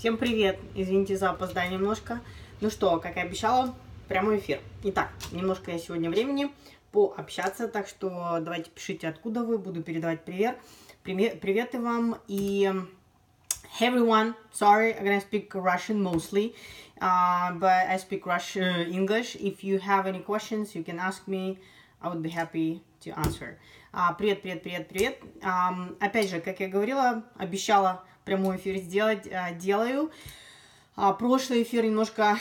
Всем привет! Извините за опоздание немножко. Ну что, как и обещала, прямой эфир. Итак, немножко я сегодня времени пообщаться, так что давайте пишите, откуда вы. Буду передавать приветы вам. И hey everyone, sorry, I'm gonna speak Russian mostly, but I speak Russian English. If you have any questions, you can ask me. I would be happy to answer. Привет. Опять же, как я говорила, обещала прямой эфир сделать, делаю. Прошлый эфир немножко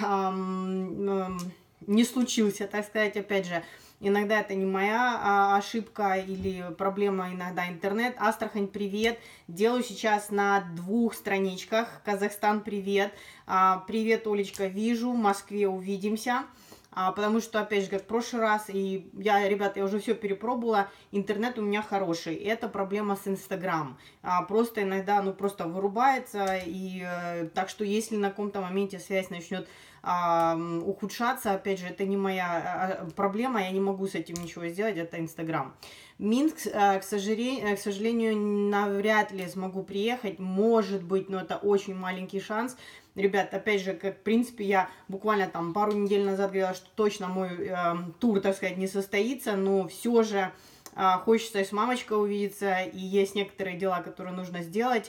не случился, так сказать, опять же. Иногда это не моя ошибка или проблема, иногда интернет. Астрахань, привет. Делаю сейчас на 2 страничках. Казахстан, привет. Привет, Олечка, вижу. В Москве увидимся. Потому что, опять же, как в прошлый раз, и ребята, я уже все перепробовала, интернет у меня хороший. Это проблема с Инстаграм. Просто иногда, просто вырубается, и так что если на каком-то моменте связь начнет ухудшаться, опять же, это не моя проблема, я не могу с этим ничего сделать, это Инстаграм. Минск, к сожалению, навряд ли смогу приехать, может быть, но это очень маленький шанс. Ребят, опять же, как в принципе я буквально там пару недель назад говорила, что точно мой тур, так сказать, не состоится, но все же хочется с мамочкой увидеться, и есть некоторые дела, которые нужно сделать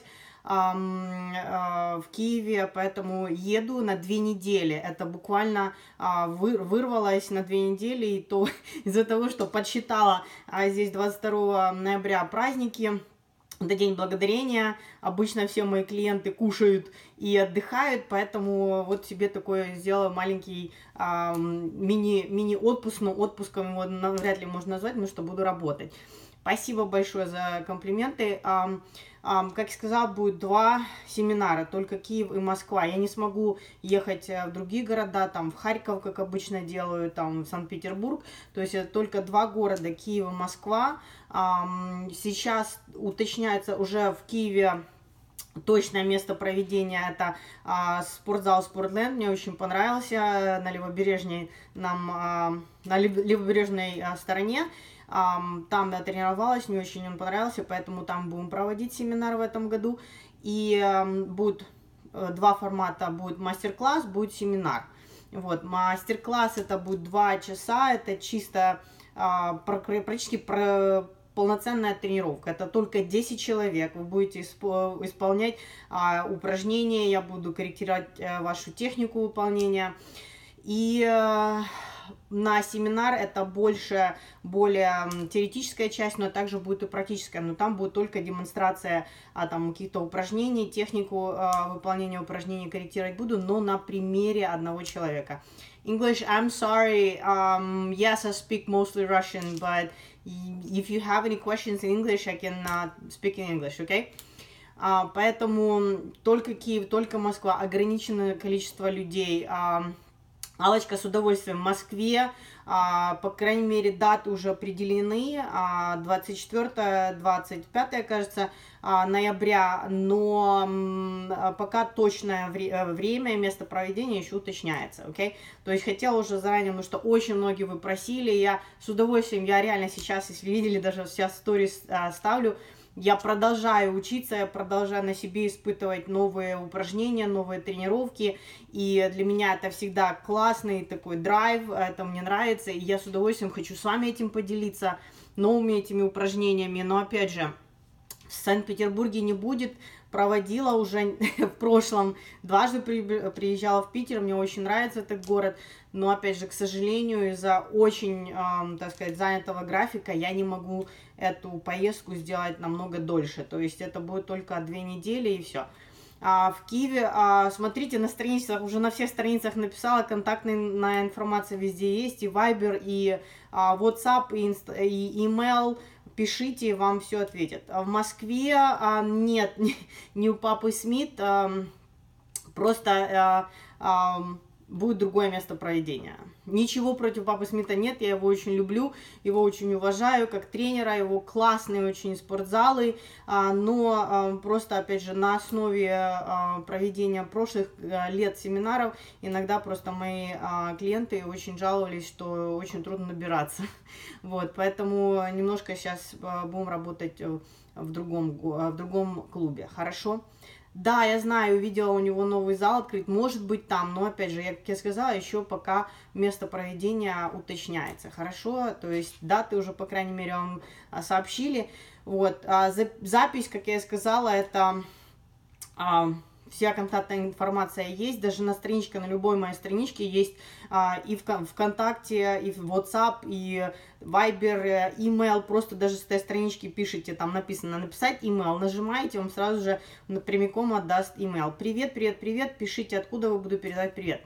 в Киеве, поэтому еду на 2 недели. Это буквально вырвалось на 2 недели, и то из-за того, что подсчитала здесь 22 ноября праздники. Это День Благодарения, обычно все мои клиенты кушают и отдыхают, поэтому вот себе такой сделала маленький мини-отпуск, но отпуском его навряд ли можно назвать, потому что буду работать. Спасибо большое за комплименты. Как я сказала, будет 2 семинара, только Киев и Москва. Я не смогу ехать в другие города, там в Харьков, как обычно делаю, там в Санкт-Петербург. То есть это только 2 города, Киев и Москва. Сейчас уточняется уже в Киеве точное место проведения, это спортзал Спортленд, мне очень понравился, на левобережной стороне. Там я тренировалась, мне очень он понравился, поэтому там будем проводить семинар в этом году. И будет 2 формата, будет мастер-класс, будет семинар. Вот, мастер-класс это будет 2 часа, это чисто практически полноценная тренировка. Это только 10 человек, вы будете исполнять упражнения, я буду корректировать вашу технику выполнения. И на семинар это более теоретическая часть, но также будет и практическая, но там будет только демонстрация там каких-то упражнений, технику выполнения упражнений корректировать буду, но на примере одного человека. English, I'm sorry, yes, I speak mostly Russian, but if you have any questions in English, I can speak in English, okay? Поэтому только Киев, только Москва, ограниченное количество людей. Аллочка, с удовольствием в Москве, по крайней мере, даты уже определены, 24-25, кажется, ноября, но пока точное время и место проведения еще уточняется, окей? То есть хотела уже заранее, потому что очень многие вы просили, я с удовольствием, я реально сейчас, если видели, даже сейчас сторис ставлю, я продолжаю учиться, я продолжаю на себе испытывать новые упражнения, новые тренировки, и для меня это всегда классный такой драйв, это мне нравится, и я с удовольствием хочу с вами этим поделиться, новыми этими упражнениями, но опять же, в Санкт-Петербурге не будет, проводила уже в прошлом, дважды приезжала в Питер, мне очень нравится этот город, но опять же, к сожалению, из-за очень, так сказать, занятого графика я не могу эту поездку сделать намного дольше, то есть это будет только 2 недели и все. В Киеве, смотрите на страницах, уже на всех страницах написала, контактная информация везде есть, и Viber, и WhatsApp, и email, пишите, вам все ответят. В Москве нет, не у папы Смит, просто будет другое место проведения. Ничего против папы Смита нет, я его очень люблю, его очень уважаю как тренера, его классные очень спортзалы, но просто, опять же, на основе проведения прошлых лет семинаров иногда просто мои клиенты очень жаловались, что очень трудно набираться. Вот, поэтому немножко сейчас будем работать в другом клубе, хорошо? Да, я знаю, видела у него новый зал открыть, может быть там, но опять же, как я сказала, еще пока место проведения уточняется, хорошо, то есть даты уже, по крайней мере, вам сообщили, вот, запись, как я и сказала, это... вся контактная информация есть, даже на страничке, на любой моей страничке есть и в ВКонтакте, и в WhatsApp, и Viber, email, просто даже с этой странички пишите, там написано написать email, нажимаете, вам сразу же прямиком отдаст email. Привет, привет, привет, пишите, откуда вы, буду передать привет.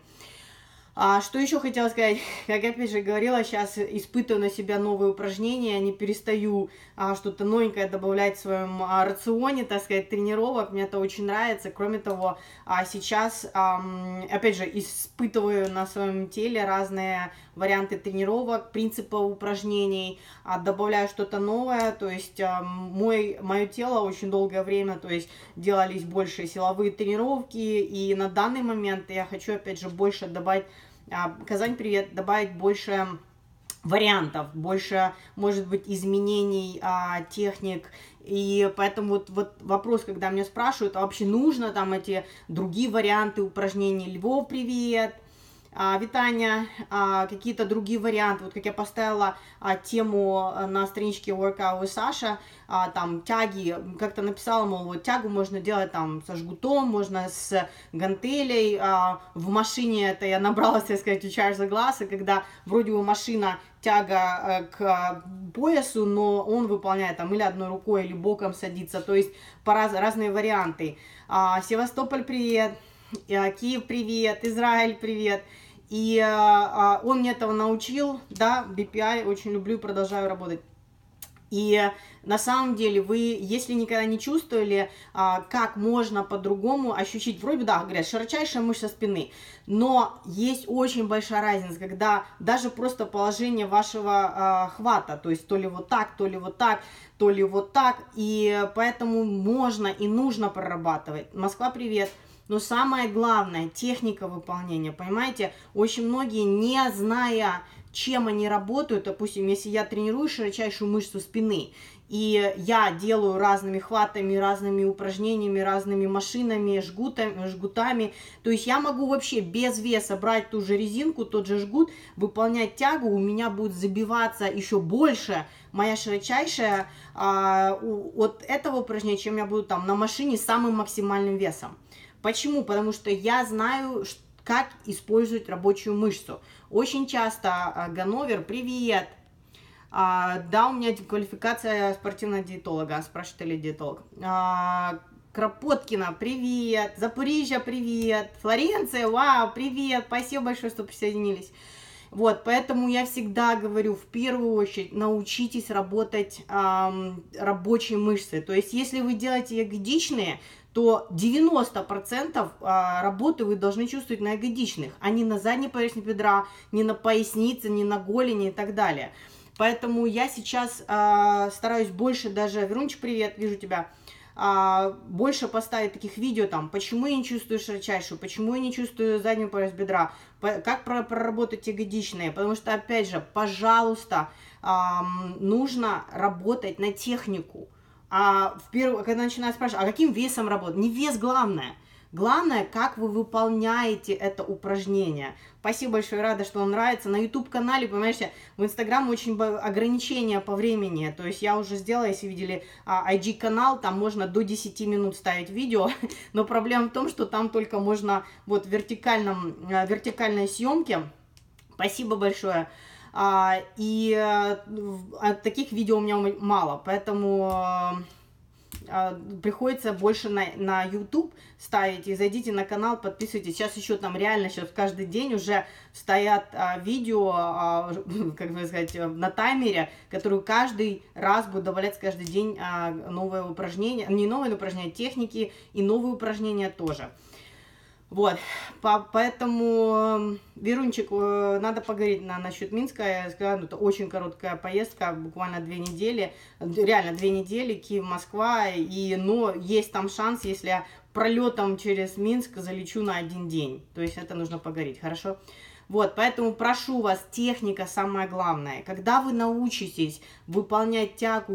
Что еще хотела сказать, как я опять же говорила, сейчас испытываю на себя новые упражнения, не перестаю что-то новенькое добавлять в своем рационе, так сказать, тренировок, мне это очень нравится. Кроме того, сейчас, опять же, испытываю на своем теле разные варианты тренировок, принципы упражнений, добавляю что-то новое, то есть мое тело очень долгое время, то есть делались больше силовые тренировки, и на данный момент я хочу, опять же, больше добавить, Казань, привет, добавить больше вариантов, больше, может быть, изменений техник, и поэтому вот вопрос, когда меня спрашивают, а вообще нужно там эти другие варианты упражнений, Львов, привет, Витания, какие-то другие варианты, вот как я поставила тему на страничке Workout with Sasha, там тяги, как-то написала, мол, вот тягу можно делать там со жгутом, можно с гантелей, в машине это я набралась, так сказать, у Чарльза Гласса, когда вроде бы машина тяга к поясу, но он выполняет там или одной рукой, или боком садится, то есть разные варианты. Севастополь, привет, Киев, привет, Израиль, привет. И он мне этого научил, да, BPI очень люблю и продолжаю работать. И на самом деле вы, если никогда не чувствовали, как можно по-другому ощутить, вроде бы, да, говорят, широчайшая мышца спины, но есть очень большая разница, когда даже просто положение вашего хвата, то есть то ли вот так, то ли вот так, то ли вот так, и поэтому можно и нужно прорабатывать. Москва, привет! Но самое главное, техника выполнения, понимаете, очень многие, не зная, чем они работают, допустим, если я тренирую широчайшую мышцу спины, и я делаю разными хватами, разными упражнениями, разными машинами, жгутами, то есть я могу вообще без веса брать ту же резинку, тот же жгут, выполнять тягу, у меня будет забиваться еще больше моя широчайшая от этого упражнения, чем я буду там на машине с самым максимальным весом. Почему? Потому что я знаю, как использовать рабочую мышцу. Очень часто, Ганновер, привет, да, у меня квалификация спортивного диетолога, спрашивает ли диетолог. Кропоткина, привет, Запорожье, привет, Флоренция, вау, привет, спасибо большое, что присоединились. Вот, поэтому я всегда говорю, в первую очередь, научитесь работать рабочей мышцей. То есть, если вы делаете ягодичные, то 90% работы вы должны чувствовать на ягодичных, а не на задней поверхности бедра, не на пояснице, не на голени и так далее. Поэтому я сейчас стараюсь больше даже, Верунчик, привет, вижу тебя, больше поставить таких видео, там, почему я не чувствую широчайшую, почему я не чувствую заднюю поверхность бедра, как проработать ягодичные, потому что, опять же, пожалуйста, нужно работать на технику. Когда начинают спрашивать, а каким весом работать? Не вес главное. Главное, как вы выполняете это упражнение. Спасибо большое, рада, что вам нравится. На YouTube-канале, понимаете, в Instagram очень ограничения по времени. То есть я уже сделала, если видели IG-канал, там можно до 10 минут ставить видео. Но проблема в том, что там только можно вот в вертикальной съемке. Спасибо большое. И таких видео у меня мало, поэтому приходится больше на YouTube ставить. И зайдите на канал, подписывайтесь. Сейчас еще там реально сейчас каждый день уже стоят видео, как бы сказать, на таймере, которые каждый раз будут добавляться каждый день новые упражнения, не новые упражнения, техники и новые упражнения тоже. Вот, поэтому, Верунчик, надо поговорить насчет Минска. Я сказала, ну, это очень короткая поездка, буквально 2 недели, реально 2 недели, Киев, Москва, но есть там шанс, если я пролетом через Минск залечу на 1 день, то есть это нужно поговорить, хорошо? Вот, поэтому прошу вас, техника самое главное. Когда вы научитесь выполнять тягу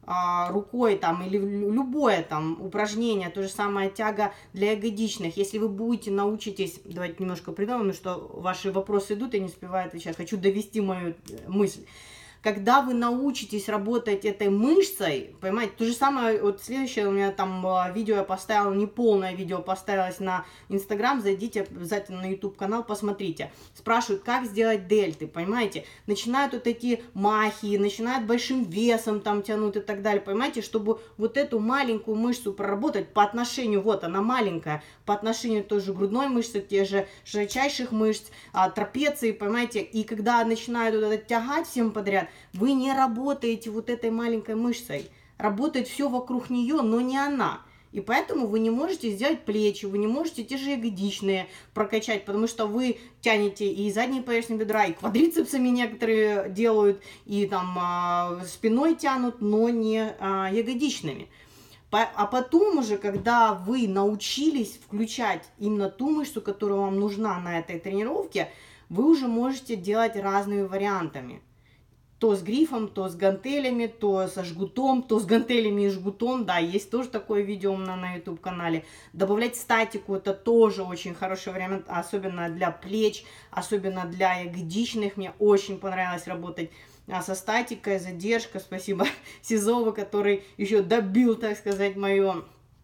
рукой там или любое там упражнение, то же самое тяга для ягодичных. Если вы будете, научитесь, давайте немножко придумаем, что ваши вопросы идут, я не успеваю отвечать, хочу довести мою мысль. Когда вы научитесь работать этой мышцей, понимаете, то же самое, вот следующее у меня там видео я поставила, не полное видео поставилось на Инстаграм, зайдите обязательно на YouTube канал, посмотрите. Спрашивают, как сделать дельты, понимаете, начинают вот эти махи, начинают большим весом там тянуть и так далее, понимаете, чтобы вот эту маленькую мышцу проработать по отношению, вот она маленькая, по отношению той же грудной мышцы, тех же широчайших мышц, трапеции, понимаете, и когда начинают вот это тягать всем подряд, вы не работаете вот этой маленькой мышцей. Работает все вокруг нее, но не она. И поэтому вы не можете сделать плечи, вы не можете те же ягодичные прокачать, потому что вы тянете и задние поверхности бедра, и квадрицепсами некоторые делают, и там спиной тянут, но не ягодичными. А потом уже, когда вы научились включать именно ту мышцу, которая вам нужна на этой тренировке, вы уже можете делать разными вариантами. То с грифом, то с гантелями, то со жгутом, то с гантелями и жгутом. Да, есть тоже такое видео у меня на YouTube-канале. Добавлять статику, это тоже очень хороший вариант, особенно для плеч, особенно для ягодичных. Мне очень понравилось работать со статикой, задержка. Спасибо Сизову, который еще добил, так сказать, мое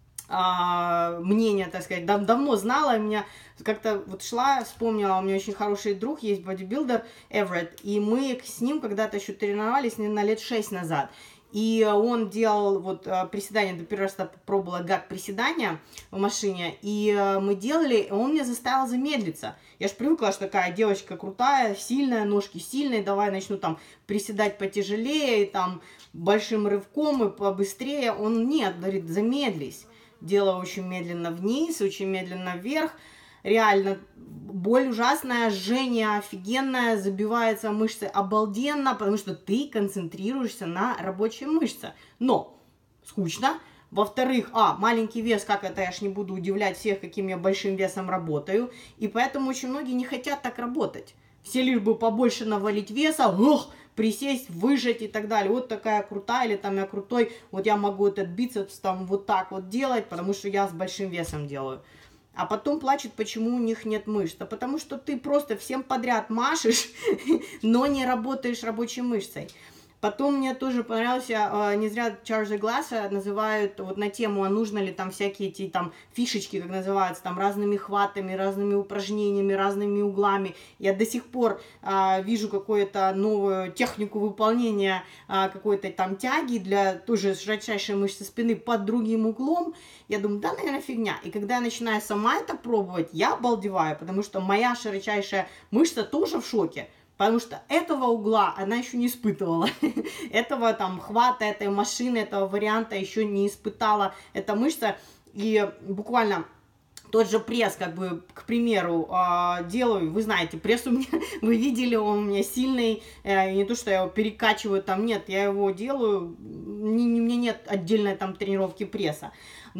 мнение, так сказать, давно знала, меня как-то вот шла, вспомнила, у меня очень хороший друг, есть бодибилдер Эверетт, и мы с ним когда-то еще тренировались, наверное, лет 6 назад, и он делал вот приседания, до первого раза пробовала гак приседания в машине, и мы делали, и он меня заставил замедлиться. Я же привыкла, что такая девочка крутая, сильная, ножки сильные, давай начну там приседать потяжелее, и там большим рывком и побыстрее. Он нет, говорит, замедлись. Делаю очень медленно вниз, очень медленно вверх. Реально, боль ужасная, жжение офигенное, забиваются мышцы обалденно, потому что ты концентрируешься на рабочей мышце. Но скучно. Во-вторых, маленький вес, как это, я ж не буду удивлять всех, каким я большим весом работаю. И поэтому очень многие не хотят так работать. Все лишь бы побольше навалить веса, присесть, выжать и так далее. Вот такая крутая, или там я крутой, вот я могу этот бицепс там вот так вот делать, потому что я с большим весом делаю. А потом плачут, почему у них нет мышц. А потому что ты просто всем подряд машешь, но не работаешь рабочей мышцей. Потом мне тоже понравился, не зря Чарльза Гласса называют вот на тему, а нужно ли там всякие эти там фишечки, как называются, там разными хватами, разными упражнениями, разными углами. Я до сих пор вижу какую-то новую технику выполнения какой-то там тяги для тоже широчайшей мышцы спины под другим углом. Я думаю, да, наверное, фигня. И когда я начинаю сама это пробовать, я обалдеваю, потому что моя широчайшая мышца тоже в шоке. Потому что этого угла она еще не испытывала. Этого там хвата, этой машины, этого варианта еще не испытала эта мышца. И буквально тот же пресс, как бы, к примеру, делаю, вы знаете, пресс у меня, вы видели, он у меня сильный, не то, что я его перекачиваю, там нет, я его делаю, у меня нет отдельной там тренировки пресса.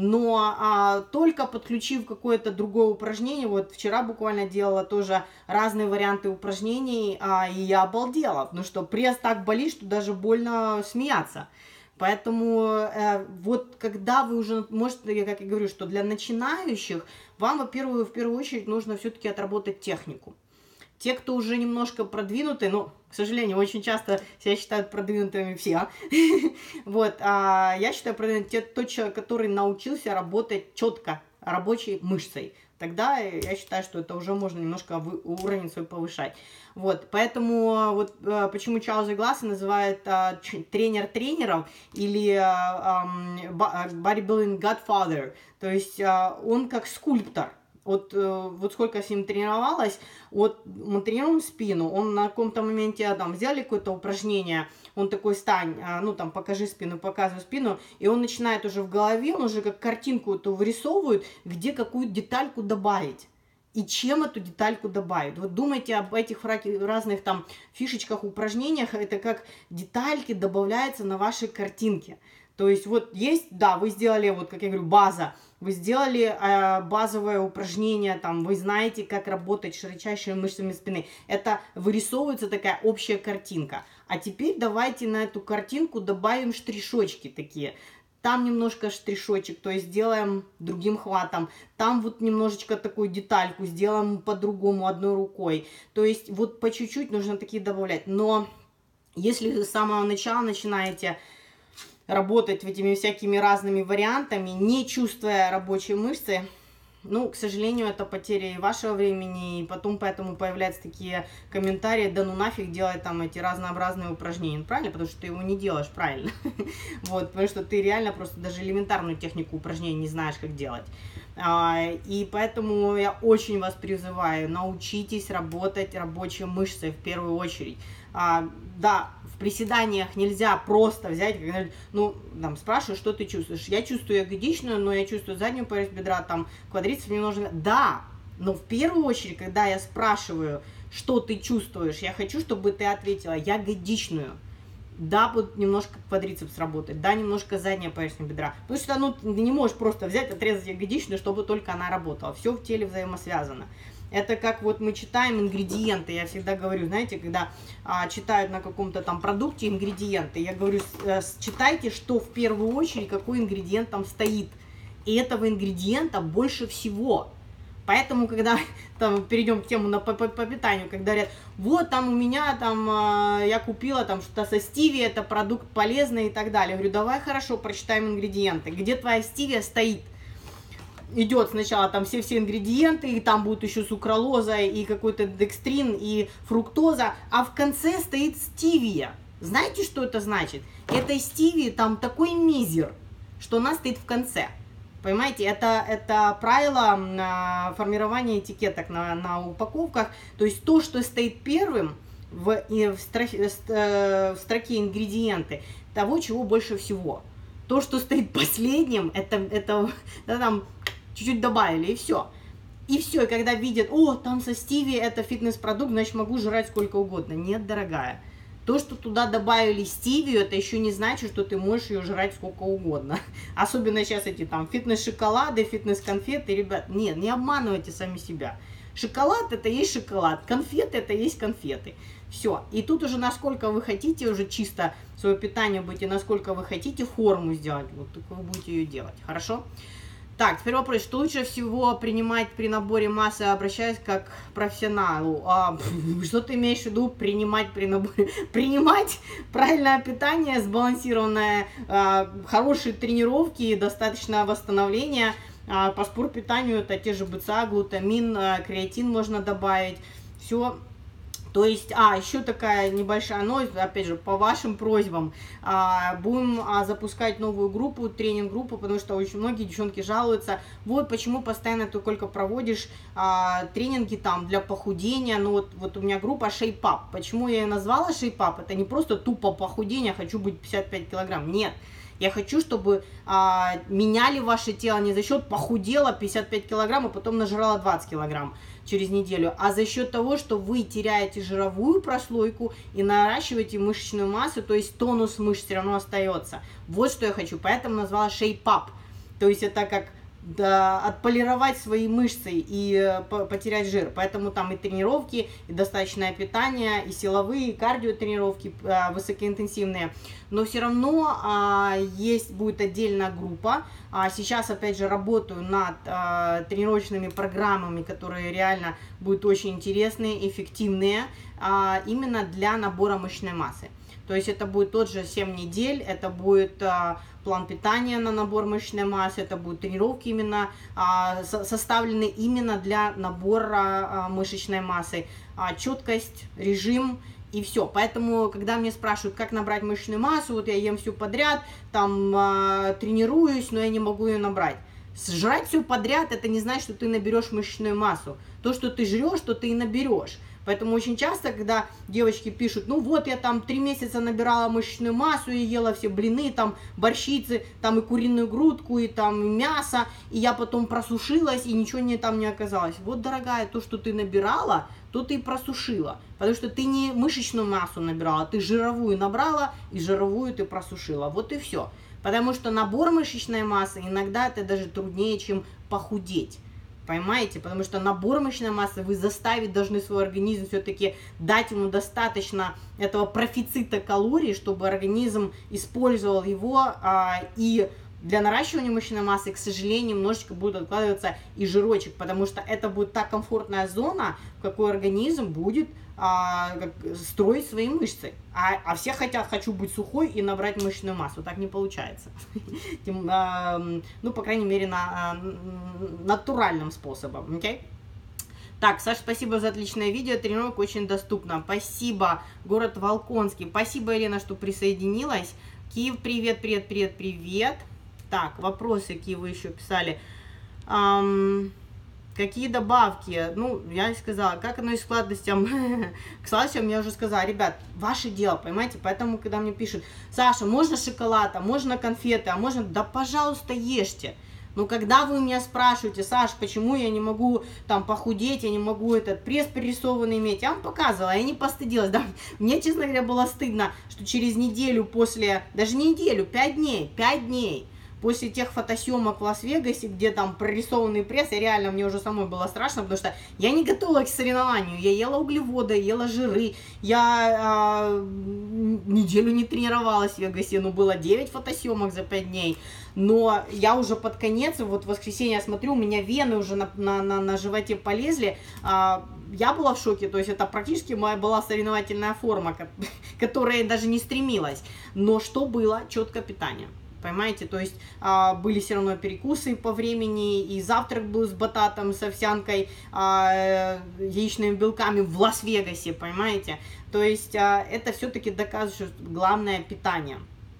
Но только подключив какое-то другое упражнение, вот вчера буквально делала тоже разные варианты упражнений, и я обалдела, потому что пресс так болит, что даже больно смеяться. Поэтому вот когда вы уже, может, как я говорю, что для начинающих вам, во-первых, в первую очередь нужно все-таки отработать технику. Те, кто уже немножко продвинуты, но, к сожалению, очень часто себя считают продвинутыми все. Вот, я считаю продвинутым тот человек, который научился работать четко рабочей мышцей. Тогда я считаю, что это уже можно немножко уровень свой повышать. Вот, поэтому вот почему Чарльза Гласса называют тренер тренеров или bodybuilding godfather. То есть он как скульптор. Вот сколько с ним тренировалась, вот мы тренируем спину, он на каком-то моменте там взяли какое-то упражнение, он такой, стань, ну там покажи спину, показывай спину, и он начинает уже в голове, он уже как картинку эту вырисовывает, где какую детальку добавить. И чем эту детальку добавить. Вот думайте об этих разных там фишечках, упражнениях, это как детальки добавляются на вашей картинке. То есть вот есть, да, вы сделали, вот как я говорю, база, вы сделали базовое упражнение, там, вы знаете, как работать широчайшими мышцами спины. Это вырисовывается такая общая картинка. А теперь давайте на эту картинку добавим штришочки такие. Там немножко штришочек, то есть сделаем другим хватом. Там вот немножечко такую детальку сделаем по-другому одной рукой. То есть вот по чуть-чуть нужно такие добавлять. Но если вы с самого начала начинаете работать этими всякими разными вариантами, не чувствуя рабочие мышцы, ну, к сожалению, это потеря и вашего времени, и потом поэтому появляются такие комментарии: да ну нафиг делать там эти разнообразные упражнения, правильно? Потому что ты его не делаешь правильно, вот, потому что ты реально просто даже элементарную технику упражнений не знаешь, как делать. И поэтому я очень вас призываю, научитесь работать рабочей мышцей в первую очередь. Да, в приседаниях нельзя просто взять, ну, там, спрашиваю, что ты чувствуешь. Я чувствую ягодичную, но я чувствую заднюю поверхность бедра, там, квадрицепс немножко. Да, но в первую очередь, когда я спрашиваю, что ты чувствуешь, я хочу, чтобы ты ответила ягодичную. Да, будет немножко квадрицепс работать, да, немножко задняя поверхность бедра. Потому что, ну, ты не можешь просто взять, отрезать ягодичную, чтобы только она работала. Все в теле взаимосвязано. Это как вот мы читаем ингредиенты, я всегда говорю, знаете, когда читают на каком-то там продукте ингредиенты, я говорю, читайте, что в первую очередь, какой ингредиент там стоит. И этого ингредиента больше всего. Поэтому, когда там, перейдем к тему по питанию, когда говорят, вот там у меня там, я купила там что-то со стевией, это продукт полезный и так далее. Я говорю, давай хорошо прочитаем ингредиенты. Где твоя стевия стоит? Идет сначала там все ингредиенты, и там будет еще сукралоза, и какой-то декстрин, и фруктоза, а в конце стоит стевия. Знаете, что это значит? Этой стевии там такой мизер, что она стоит в конце. Понимаете, это правило формирования этикеток на упаковках. То есть то, что стоит первым в строке ингредиенты, того, чего больше всего. То, что стоит последним, это там чуть-чуть добавили, и все. И все, и когда видят, о, там со стевией это фитнес-продукт, значит могу жрать сколько угодно. Нет, дорогая. То, что туда добавили стевию, это еще не значит, что ты можешь ее жрать сколько угодно. Особенно сейчас эти там фитнес-шоколады, фитнес-конфеты, ребят, нет, не обманывайте сами себя. Шоколад это есть шоколад, конфеты это есть конфеты. Все. И тут уже насколько вы хотите уже чисто свое питание быть, и насколько вы хотите форму сделать, вот так вы будете ее делать. Хорошо? Так, теперь вопрос, что лучше всего принимать при наборе массы, обращаясь как к профессионалу? Что ты имеешь в виду принимать при наборе? Принимать правильное питание, сбалансированное, хорошие тренировки, достаточное восстановление. По спортпитанию это те же БЦА, глутамин, креатин можно добавить. Все. То есть, еще такая небольшая новость, опять же, по вашим просьбам, будем запускать новую группу, тренинг-группу, потому что очень многие девчонки жалуются, вот почему постоянно ты только проводишь тренинги там для похудения, ну вот у меня группа Shape Up, почему я ее назвала Shape Up, это не просто тупо похудение, хочу быть 55 килограмм, нет. Я хочу, чтобы меняли ваше тело не за счет похудела 55 килограмм, а потом нажрала 20 килограмм через неделю, а за счет того, что вы теряете жировую прослойку и наращиваете мышечную массу, то есть тонус мышц все равно остается. Вот что я хочу, поэтому назвала Shape Up. То есть это как отполировать свои мышцы и потерять жир. Поэтому там и тренировки, и достаточное питание, и силовые, и кардиотренировки высокоинтенсивные. Но все равно будет отдельная группа. Сейчас, опять же, работаю над тренировочными программами, которые реально будут очень интересные, эффективные, именно для набора мышечной массы. То есть это будет тот же 7 недель, это будет план питания на набор мышечной массы, это будут тренировки именно составлены именно для набора мышечной массы, четкость, режим и все. Поэтому, когда мне спрашивают, как набрать мышечную массу, вот я ем все подряд, там тренируюсь, но я не могу ее набрать. Сжрать все подряд, это не значит, что ты наберешь мышечную массу. То, что ты жрешь, то ты и наберешь. Поэтому очень часто, когда девочки пишут, ну вот я там 3 месяца набирала мышечную массу и ела все блины, там борщицы, там и куриную грудку, и там мясо, и я потом просушилась, и ничего там не оказалось. Вот, дорогая, то, что ты набирала, то ты и просушила. Потому что ты не мышечную массу набирала, ты жировую набрала, и жировую ты просушила. Вот и все. Потому что набор мышечной массы иногда это даже труднее, чем похудеть. Понимаете? Потому что набор мышечной массы вы заставить должны свой организм все-таки дать ему достаточно этого профицита калорий, чтобы организм использовал его, и для наращивания мышечной массы, к сожалению, немножечко будет откладываться и жирочек, потому что это будет та комфортная зона, в какой организм будет строить свои мышцы. А все хотят, хочу быть сухой и набрать мышечную массу. Так не получается. Ну, по крайней мере, натуральным способом. Okay? Так, Саша, спасибо за отличное видео. Тренировка очень доступна. Спасибо, город Волконский. Спасибо, Елена, что присоединилась. Киев, привет, привет, привет, привет. Так, вопросы, какие вы еще писали. Какие добавки? Ну, я и сказала, как оно и к сладостям. К сладостям я уже сказала, ребят, ваше дело, понимаете? Поэтому, когда мне пишут, Саша, можно шоколад, а можно конфеты, а можно... Да, пожалуйста, ешьте. Но когда вы меня спрашиваете, Саш, почему я не могу там похудеть, я не могу этот пресс пририсованный иметь, я вам показывала, я не постыдилась. Да? Мне, честно говоря, было стыдно, что через неделю после, даже не неделю, 5 дней, после тех фотосъемок в Лас-Вегасе, где там прорисованный пресс, и реально мне уже самой было страшно, потому что я не готова к соревнованию, я ела углеводы, ела жиры, я неделю не тренировалась в Вегасе, но было 9 фотосъемок за 5 дней, но я уже под конец, вот в воскресенье я смотрю, у меня вены уже на животе полезли, я была в шоке, то есть это практически моя была соревновательная форма, к которой я даже не стремилась, но что было? Четкое питание. Понимаете, то есть были все равно перекусы по времени, и завтрак был с бататом, с овсянкой, яичными белками в Лас-Вегасе, понимаете. То есть это все-таки доказывает, что главное питание.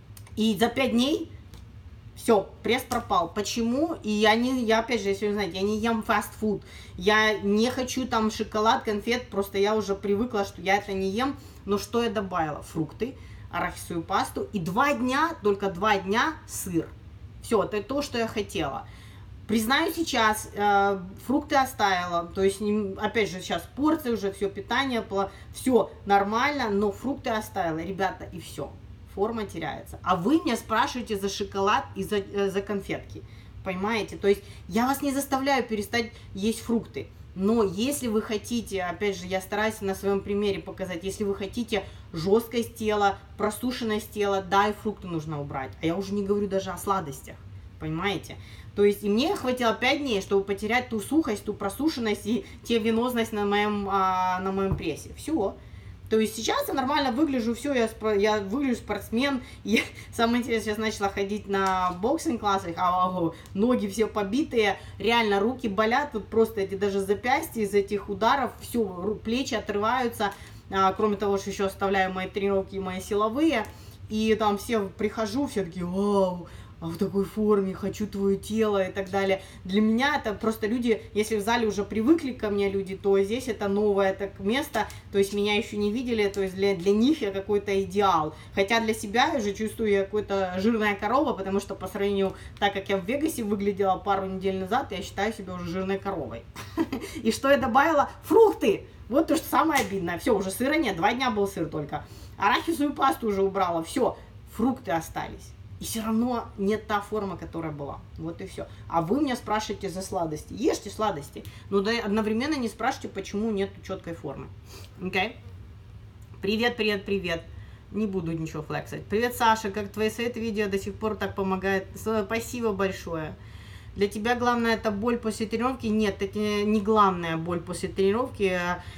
И за 5 дней все, пресс пропал. Почему? И я опять же, если вы знаете, я не ем фастфуд, я не хочу там шоколад, конфет, просто я уже привыкла, что я это не ем. Но что я добавила? Фрукты, арахисовую пасту и 2 дня, только 2 дня сыр. Все, это то, что я хотела. Признаю сейчас, фрукты оставила, то есть, опять же, сейчас порции уже, все питание, все нормально, но фрукты оставила, ребята, и все, форма теряется. А вы меня спрашиваете за шоколад и за конфетки, понимаете? То есть, я вас не заставляю перестать есть фрукты. Но если вы хотите, опять же, я стараюсь на своем примере показать, если вы хотите жесткость тела, просушенность тела, да, и фрукты нужно убрать. А я уже не говорю даже о сладостях, понимаете? То есть и мне хватило 5 дней, чтобы потерять ту сухость, ту просушенность и те венозность на моем прессе. Все. То есть сейчас я нормально выгляжу, все, я выгляжу спортсмен. И самое интересное, сейчас начала ходить на боксинг-классах, ноги все побитые, реально руки болят, вот просто эти даже запястья из этих ударов, все, плечи отрываются, кроме того, что еще оставляю мои тренировки, мои силовые, и там все прихожу, все такие, вау, в такой форме, хочу твое тело и так далее. Для меня это просто люди, если в зале уже привыкли ко мне люди, то здесь это новое так место, то есть меня еще не видели, то есть для них я какой-то идеал. Хотя для себя я уже чувствую я какой-то жирная корова, потому что по сравнению, так как я в Вегасе выглядела пару недель назад, я считаю себя уже жирной коровой. И что я добавила? Фрукты! Вот то, что самое обидное. Все, уже сыра нет, 2 дня был сыр только. Арахисовую пасту уже убрала, все, фрукты остались. И все равно нет та форма, которая была. Вот и все. А вы меня спрашиваете за сладости. Ешьте сладости. Но да, одновременно не спрашивайте, почему нет четкой формы. Окей? Привет, привет, привет. Не буду ничего флексать. Привет, Саша. Как твои советы видео до сих пор так помогают? Спасибо большое. Для тебя главное это боль после тренировки? Нет, это не главная боль после тренировки.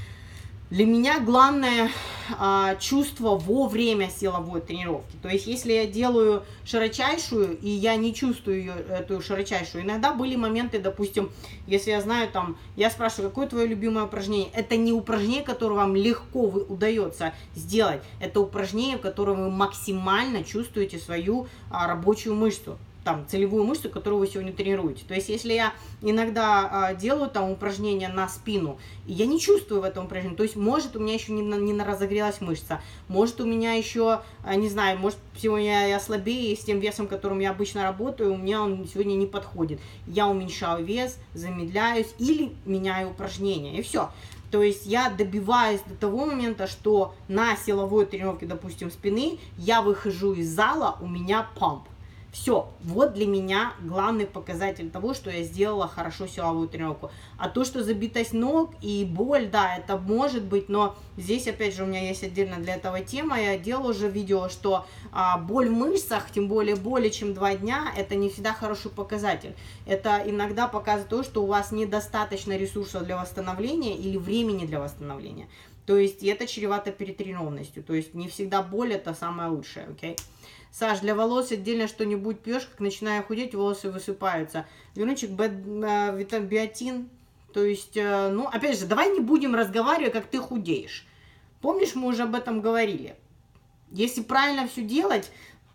Для меня главное чувство во время силовой тренировки. То есть, если я делаю широчайшую, и я не чувствую ее, эту широчайшую, иногда были моменты, допустим, если я знаю, там, я спрашиваю, какое твое любимое упражнение? Это не упражнение, которое вам легко удается сделать, это упражнение, в котором вы максимально чувствуете свою рабочую мышцу. Там, целевую мышцу, которую вы сегодня тренируете. То есть, если я иногда делаю там упражнения на спину, и я не чувствую в этом упражнении, то есть, может, у меня еще не разогрелась мышца, может, у меня еще, не знаю, может, сегодня я слабее, и с тем весом, которым я обычно работаю, у меня он сегодня не подходит. Я уменьшаю вес, замедляюсь или меняю упражнения, и все. То есть я добиваюсь до того момента, что на силовой тренировке, допустим, спины, я выхожу из зала, у меня памп. Все, вот для меня главный показатель того, что я сделала хорошо силовую тренировку. А то, что забитость ног и боль, да, это может быть, но здесь, опять же, у меня есть отдельно для этого тема. Я делала уже видео, что боль в мышцах, тем более чем 2 дня, это не всегда хороший показатель. Это иногда показывает то, что у вас недостаточно ресурсов для восстановления или времени для восстановления. То есть это чревато перетренированностью. То есть не всегда боль это самое лучшее, окей? Саш, для волос отдельно что-нибудь пьешь, как начинаю худеть, волосы высыпаются. Верунчик, биотин. То есть, ну, опять же, давай не будем разговаривать, как ты худеешь. Помнишь, мы уже об этом говорили. Если правильно все делать,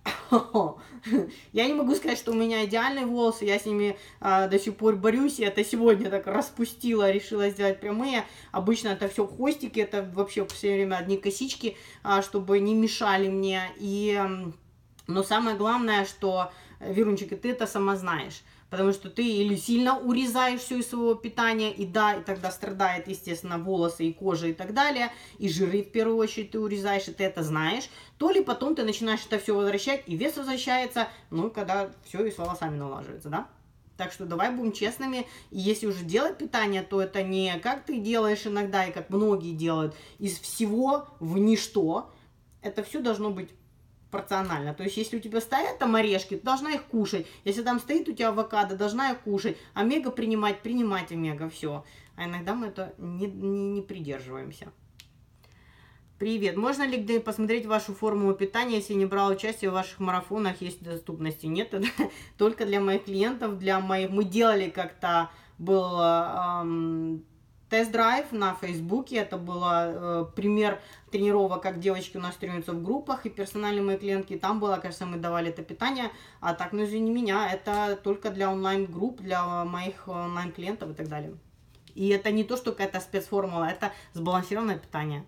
я не могу сказать, что у меня идеальные волосы, я с ними до сих пор борюсь, и это сегодня так распустила, решила сделать прямые. Обычно это все хвостики, это вообще в последнее время одни косички, чтобы не мешали мне. Но самое главное, что, Верунчик, ты это сама знаешь. Потому что ты или сильно урезаешь все из своего питания, и да, и тогда страдает, естественно, волосы и кожа и так далее, и жиры в первую очередь ты урезаешь, и ты это знаешь, то ли потом ты начинаешь это все возвращать, и вес возвращается, ну, когда все и с волосами налаживается, да? Так что давай будем честными, и если уже делать питание, то это не как ты делаешь иногда, и как многие делают, из всего в ничто, это все должно быть порционально. То есть, если у тебя стоят там орешки, ты должна их кушать. Если там стоит у тебя авокадо, должна их кушать. Омега принимать омега, все. А иногда мы это не придерживаемся. Привет. Можно ли посмотреть вашу формулу питания, если не брал участие в ваших марафонах, есть доступности? Нет, это только для моих клиентов, для моих... Мы делали как-то, был... тест-драйв на Фейсбуке, это был пример тренировок, как девочки у нас тренируются в группах, и персональные мои клиентки, там было, кажется, мы давали это питание, а так, ну извини меня, это только для онлайн-групп, для моих онлайн-клиентов и так далее. И это не то, что какая-то спецформула, это сбалансированное питание.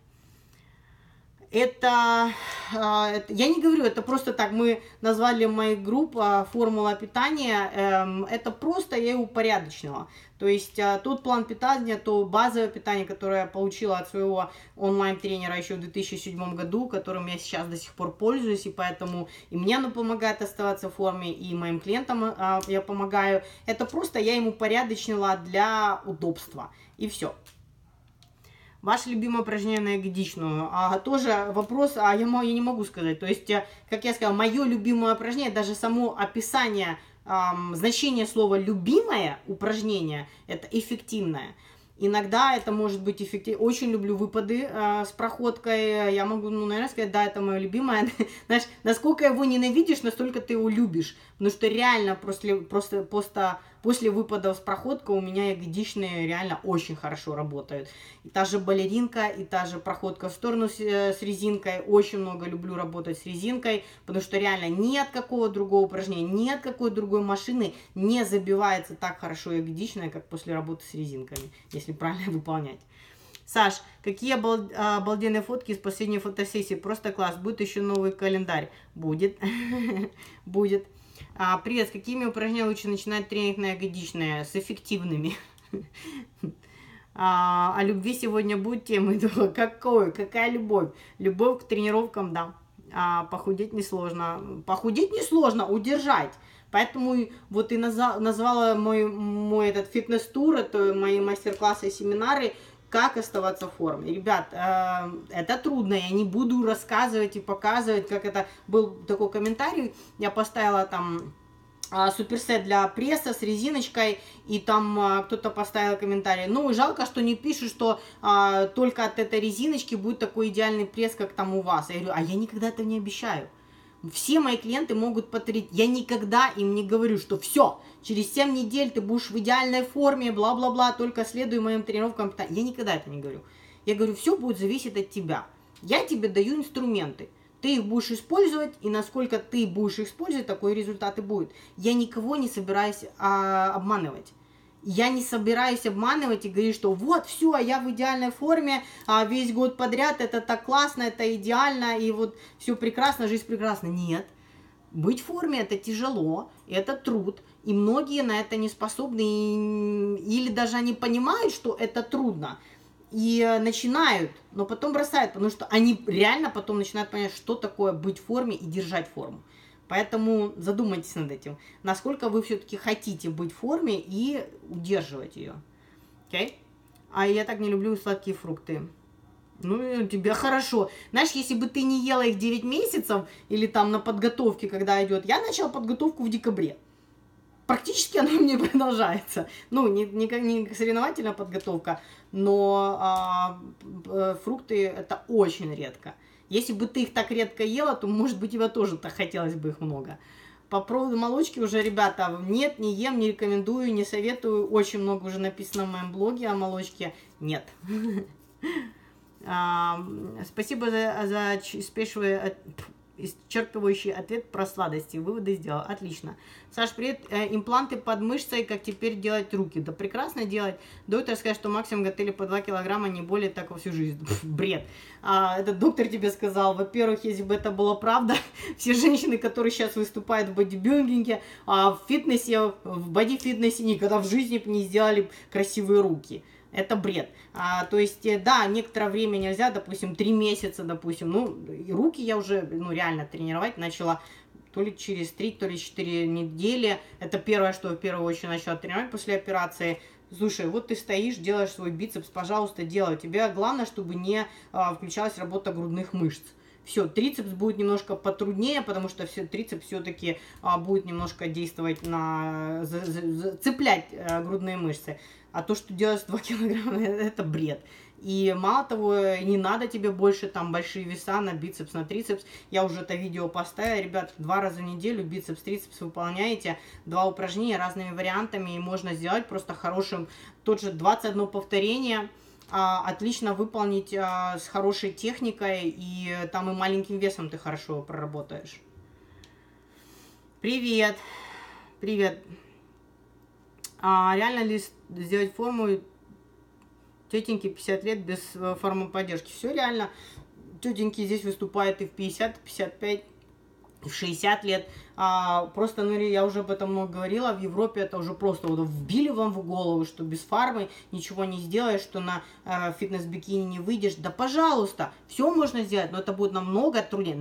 Это, я не говорю, это просто так, мы назвали моих групп формула питания, это просто я ее упорядочила. То есть тот план питания, то базовое питание, которое я получила от своего онлайн-тренера еще в 2007 году, которым я сейчас до сих пор пользуюсь, и поэтому и мне оно помогает оставаться в форме, и моим клиентам я помогаю. Это просто я ему упорядочила для удобства, и все. Ваше любимое упражнение на ягодичную. Тоже вопрос, я не могу сказать. То есть, как я сказала, мое любимое упражнение, даже само описание, значение слова «любимое» упражнение, это эффективное. Иногда это может быть эффективно. Очень люблю выпады с проходкой. Я могу, наверное, сказать, да, это мое любимое. Знаешь, насколько его ненавидишь, настолько ты его любишь. Потому что реально после выпадов с проходкой у меня ягодичные реально очень хорошо работают. И та же балеринка, и та же проходка в сторону с резинкой. Очень много люблю работать с резинкой, потому что реально ни от какого другого упражнения, ни от какой другой машины не забивается так хорошо ягодичная, как после работы с резинками, если правильно выполнять. Саш, какие обалденные фотки из последней фотосессии. Просто класс. Будет еще новый календарь. Будет. Будет. Привет, с какими упражнениями лучше начинать тренинг на ягодичные? С эффективными. О любви сегодня будет тема. Какая любовь? Любовь к тренировкам, да. Похудеть несложно. Похудеть несложно, удержать. Поэтому вот и назвала мой этот фитнес-тур, это мои мастер-классы и семинары, как оставаться в форме. Ребят, это трудно, я не буду рассказывать и показывать, как это. Был такой комментарий, я поставила там суперсет для пресса с резиночкой, и там кто-то поставил комментарий, ну, жалко, что не пишут, что только от этой резиночки будет такой идеальный пресс, как там у вас. Я говорю, я никогда этого не обещаю. Все мои клиенты могут повторить. Я никогда им не говорю, что все, через 7 недель ты будешь в идеальной форме, бла-бла-бла, только следуй моим тренировкам. Я никогда это не говорю. Я говорю, все будет зависеть от тебя. Я тебе даю инструменты. Ты их будешь использовать, и насколько ты будешь их использовать, такой результат и будет. Я никого не собираюсь обманывать. Я не собираюсь обманывать и говорить, что вот, все, я в идеальной форме, весь год подряд, это так классно, это идеально, и вот все прекрасно, жизнь прекрасна. Нет, быть в форме это тяжело, это труд, и многие на это не способны, или даже они понимают, что это трудно, и начинают, но потом бросают, потому что они реально потом начинают понять, что такое быть в форме и держать форму. Поэтому задумайтесь над этим, насколько вы все-таки хотите быть в форме и удерживать ее. Окей? А я так не люблю сладкие фрукты. Ну, тебе хорошо. Знаешь, если бы ты не ела их 9 месяцев, или там на подготовке, когда идет, я начала подготовку в декабре. Практически она у меня продолжается. Ну, не соревновательная подготовка, но фрукты это очень редко. Если бы ты их так редко ела, то, может быть, тебе тоже так хотелось бы их много. По поводу молочки уже, ребята, нет, не ем, не рекомендую, не советую. Очень много уже написано в моем блоге о молочке. Нет. Спасибо за исчерпывающий ответ про сладости. Выводы сделал. Отлично. Саш, привет. Импланты под мышцей, как теперь делать руки? Да прекрасно делать. Доктор сказал, что максимум готели по 2 килограмма, не более, так во всю жизнь. Бред. Этот доктор тебе сказал. Во-первых, если бы это была правда, все женщины, которые сейчас выступают в бодибилдинге, в фитнесе, в бодифитнесе, никогда в жизни не сделали красивые руки. Это бред. То есть, да, некоторое время нельзя, допустим, 3 месяца, допустим. Ну, и руки я уже, ну, реально тренировать начала то ли через 3, то ли 4 недели. Это первое, что в первую очередь начала тренировать после операции. Слушай, вот ты стоишь, делаешь свой бицепс, пожалуйста, делай. Тебе главное, чтобы не включалась работа грудных мышц. Все, трицепс будет немножко потруднее, потому что трицепс все-таки будет немножко действовать цеплять грудные мышцы. А то, что делать 2 килограмма, это бред. И мало того, не надо тебе больше там большие веса на бицепс, на трицепс. Я уже это видео поставила. Ребят, 2 раза в неделю бицепс, трицепс выполняете. 2 упражнения разными вариантами. И можно сделать просто хорошим, тот же 21 повторение. Отлично выполнить с хорошей техникой. И там и маленьким весом ты хорошо проработаешь. Привет. Привет. Реально ли сделать форму тетеньки 50 лет без формы поддержки? Все реально. Тетеньки здесь выступают и в 50, и в 55, и в 60 лет. Просто, ну, я уже об этом много говорила, в Европе это уже просто вот вбили вам в голову, что без формы ничего не сделаешь, что на фитнес-бикини не выйдешь. Да пожалуйста, все можно сделать, но это будет намного труднее,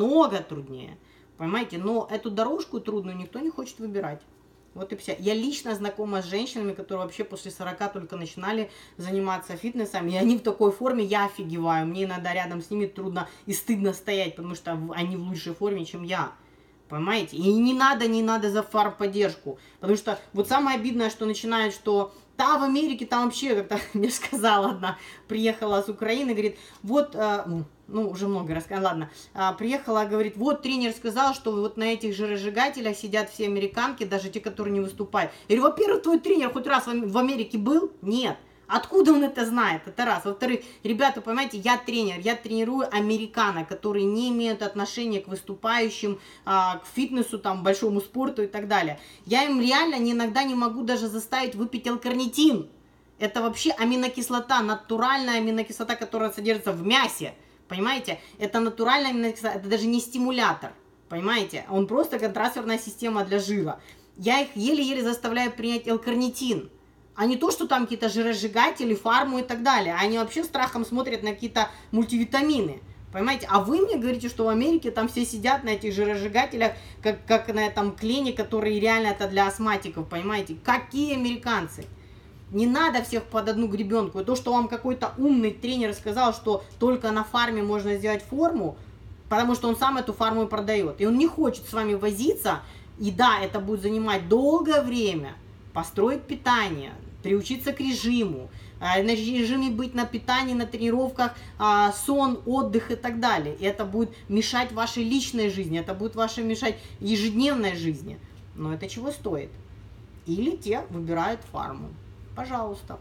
понимаете? Но эту дорожку трудную никто не хочет выбирать. Вот и все. Я лично знакома с женщинами, которые вообще после 40 только начинали заниматься фитнесом, и они в такой форме, я офигеваю. Мне иногда рядом с ними трудно и стыдно стоять, потому что они в лучшей форме, чем я. Понимаете? И не надо за фарм-поддержку. Потому что вот самое обидное, что начинают, что да, в Америке там вообще, как-то мне сказала одна, приехала с Украины, говорит, вот, ну, уже много рассказала, ладно, приехала, говорит, вот тренер сказал, что вот на этих жиросжигателях сидят все американки, даже те, которые не выступают. Я говорю, во-первых, твой тренер хоть раз в Америке был? Нет. Откуда он это знает? Это раз. Во-вторых, ребята, понимаете, я тренер, я тренирую американо, которые не имеют отношения к выступающим, к фитнесу, там, большому спорту и так далее. Я им реально иногда не могу даже заставить выпить L-карнитин. Это вообще аминокислота, натуральная аминокислота, которая содержится в мясе. Понимаете? Это натуральная аминокислота, это даже не стимулятор. Понимаете? Он просто как трансферная система для жира. Я их еле-еле заставляю принять L-карнитин. А не то, что там какие-то жиросжигатели, фарму и так далее. Они вообще страхом смотрят на какие-то мультивитамины. Понимаете? А вы мне говорите, что в Америке там все сидят на этих жиросжигателях, как на этом клене, который реально это для астматиков. Понимаете? Какие американцы? Не надо всех под одну гребенку. И то, что вам какой-то умный тренер сказал, что только на фарме можно сделать форму, потому что он сам эту фарму и продает. И он не хочет с вами возиться. И да, это будет занимать долгое время. Построить питание, приучиться к режиму, на режиме быть на питании, на тренировках, сон, отдых и так далее. И это будет мешать вашей личной жизни, это будет мешать ежедневной жизни. Но это чего стоит? Или те выбирают фарму. Пожалуйста.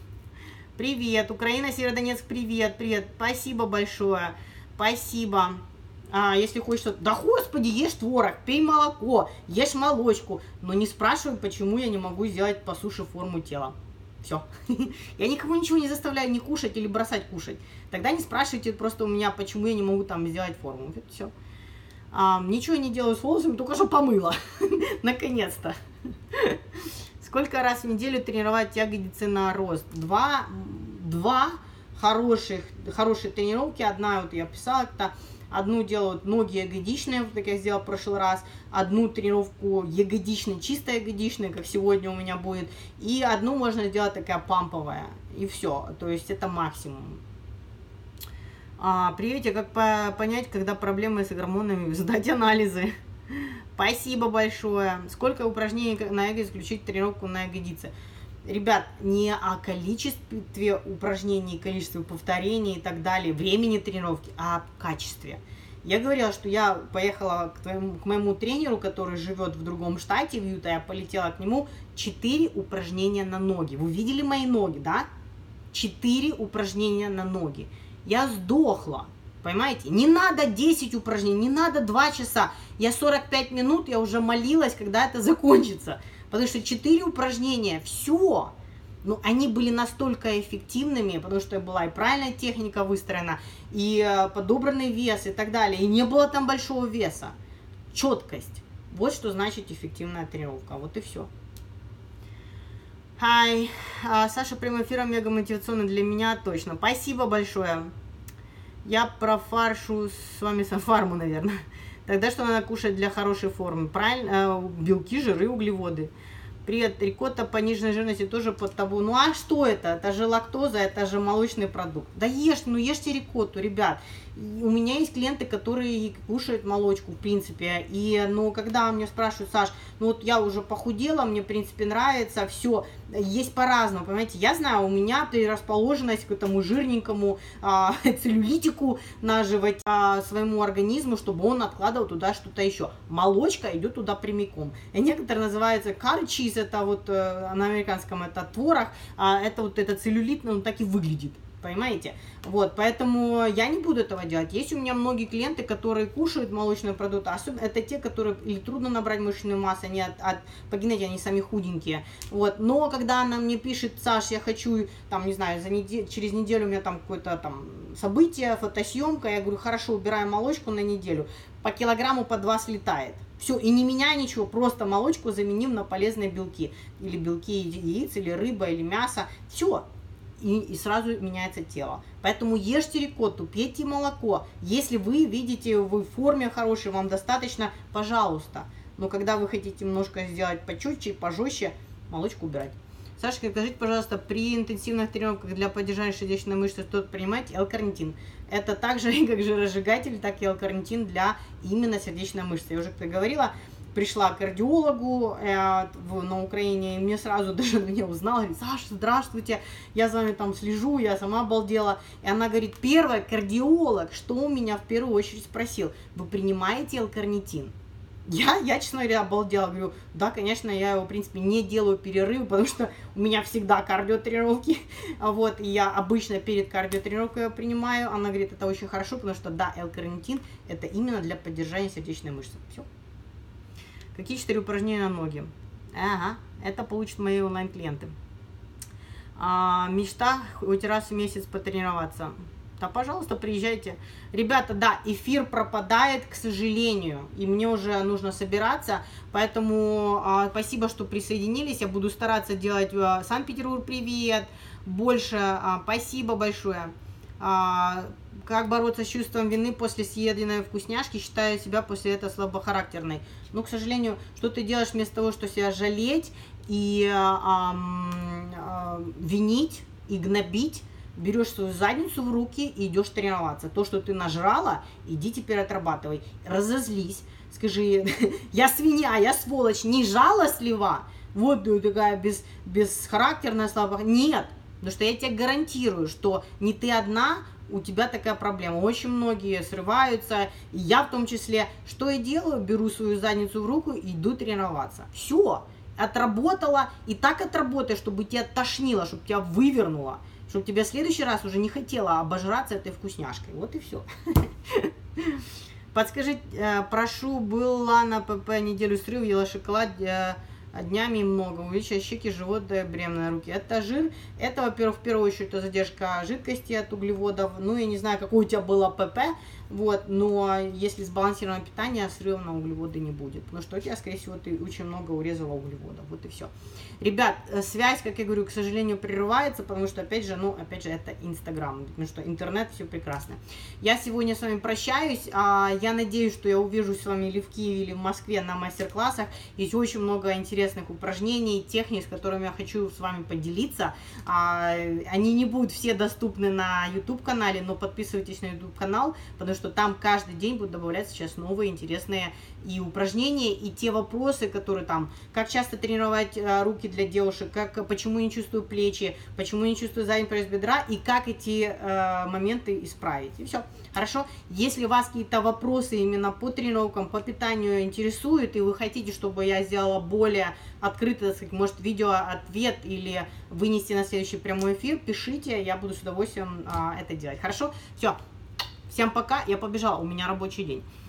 Привет, Украина, Северодонецк, привет, привет. Спасибо большое, спасибо. Если хочешь, да господи, ешь творог, пей молоко, ешь молочку, но не спрашивай, почему я не могу сделать по суше форму тела. Все. Я никому ничего не заставляю не кушать или бросать кушать. Тогда не спрашивайте просто у меня, почему я не могу там сделать форму. Это все. Ничего не делаю с волосами, только что помыла. Наконец-то. Сколько раз в неделю тренировать ягодицы на рост? Два хорошие тренировки. Одна, вот я писала, это Одну делают ноги ягодичные, вот как я сделала в прошлый раз, одну тренировку ягодичной, чисто ягодичной, как сегодня у меня будет, и одну можно сделать такая памповая, и все, то есть это максимум. Привет, как понять, когда проблемы с гормонами, сдать анализы. Спасибо большое. Сколько упражнений на ягодице исключить тренировку на ягодице? Ребят, не о количестве упражнений, количестве повторений и так далее, времени тренировки, а о качестве. Я говорила, что я поехала к моему тренеру, который живет в другом штате, в Юта, я полетела к нему, 4 упражнения на ноги. Вы видели мои ноги, да? 4 упражнения на ноги. Я сдохла, понимаете? Не надо 10 упражнений, не надо 2 часа. Я 45 минут, я уже молилась, когда это закончится. Потому что 4 упражнения, все. Ну, они были настолько эффективными, потому что была и правильная техника выстроена, и подобранный вес, и так далее. И не было там большого веса. Четкость. Вот что значит эффективная тренировка. Вот и все. Хай. Саша, прямой эфир мега мотивационный для меня точно. Спасибо большое. Я профаршу с вами фарму, наверное. Тогда что надо кушать для хорошей формы? Правильно? Белки, жиры, углеводы. Привет, рикотта пониженной жирности тоже под табу. Ну а что это? Это же лактоза, это же молочный продукт. Да ешьте, ну ешьте рикотту, ребят. У меня есть клиенты, которые кушают молочку, в принципе. И, ну, когда меня спрашивают, Саш, ну вот я уже похудела, мне, в принципе, нравится, все, есть по-разному, понимаете. Я знаю, у меня предрасположенность к этому жирненькому целлюлитику на животе, своему организму, чтобы он откладывал туда что-то еще. Молочка идет туда прямиком. И некоторые называются карчиз, это вот на американском это творог, это вот этот целлюлит, он так и выглядит. Понимаете? Вот, поэтому я не буду этого делать. Есть у меня многие клиенты, которые кушают молочные продукты, особенно это те, которые или трудно набрать мышечную массу, они по генетике, они сами худенькие. Вот, но когда она мне пишет, Саш, я хочу, там, не знаю, через неделю у меня там какое-то там событие, фотосъемка, я говорю, хорошо, убираем молочку на неделю, по килограмму, по 2 слетает. Все, и не меняя ничего, просто молочку заменим на полезные белки. Или белки яиц, или рыба, или мясо. Все. И сразу меняется тело. Поэтому ешьте рикотту, пейте молоко. Если вы видите, вы в форме хорошей, вам достаточно, пожалуйста. Но когда вы хотите немножко сделать почетче, пожестче, молочку убирать. Сашка, скажите, пожалуйста, при интенсивных тренировках для поддержания сердечной мышцы стоит принимать L-карнитин. Это также как жиросжигатель, так и L-карнитин для именно сердечной мышцы. Я уже говорила. Пришла к кардиологу на Украине, и мне сразу даже меня узнала, говорит, Саша, здравствуйте, я за вами там слежу, я сама обалдела. И она говорит, первый кардиолог, что у меня в первую очередь спросил, вы принимаете L-карнитин? Я, честно говоря, обалдела, говорю, да, конечно, я его, в принципе, не делаю перерывы, потому что у меня всегда кардиотренировки, вот, и я обычно перед кардиотренировкой его принимаю. Она говорит, это очень хорошо, потому что, да, L-карнитин, это именно для поддержания сердечной мышцы. Все. Какие 4 упражнения на ноги? Ага, это получат мои онлайн-клиенты. Мечта хоть раз в месяц потренироваться. Да, пожалуйста, приезжайте. Ребята, да, эфир пропадает, к сожалению, и мне уже нужно собираться, поэтому спасибо, что присоединились. Я буду стараться делать Санкт-Петербург, привет, больше. Спасибо большое. Как бороться с чувством вины после съеденной вкусняшки, считаю себя после этого слабохарактерной. Но, к сожалению, что ты делаешь вместо того, что себя жалеть и винить и гнобить, берешь свою задницу в руки и идешь тренироваться. То, что ты нажрала, иди теперь отрабатывай. Разозлись, скажи, я свинья, я сволочь, не жалостлива, вот ты такая бесхарактерная, слабая. Нет, потому что я тебе гарантирую, что не ты одна, у тебя такая проблема. Очень многие срываются, и я в том числе. Что я делаю? Беру свою задницу в руку и иду тренироваться. Все, отработала, и так отработай, чтобы тебя тошнило, чтобы тебя вывернуло, чтобы тебя в следующий раз уже не хотела обожраться этой вкусняшкой. Вот и все. Подскажите, прошу, была на ПП неделю срыв, ела шоколад, днями много, увеличивая щеки, живот, беременные руки. Это жир, это, во-первых, в первую очередь, это задержка жидкости от углеводов. Ну, я не знаю, какое у тебя было ПП, вот, но если сбалансированное питание, срыва на углеводы не будет, потому что у тебя, скорее всего, ты очень много урезала углеводов, вот и все. Ребят, связь, как я говорю, к сожалению, прерывается, потому что, опять же, это Инстаграм, потому что интернет, все прекрасно. Я сегодня с вами прощаюсь, я надеюсь, что я увижусь с вами или в Киеве, или в Москве на мастер-классах. Есть очень много интересных упражнений, техник, с которыми я хочу с вами поделиться. Они не будут все доступны на YouTube-канале, но подписывайтесь на YouTube-канал, потому что там каждый день будут добавляться сейчас новые интересные и упражнения, и те вопросы, которые там, как часто тренировать руки для девушек, почему не чувствую плечи, почему не чувствую задний пресс бедра, и как эти моменты исправить. И все. Хорошо? Если вас какие-то вопросы именно по тренировкам, по питанию интересуют, и вы хотите, чтобы я сделала более открытый, так сказать, может, видео-ответ или вынести на следующий прямой эфир, пишите, я буду с удовольствием это делать. Хорошо? Все. Всем пока, я побежала, у меня рабочий день.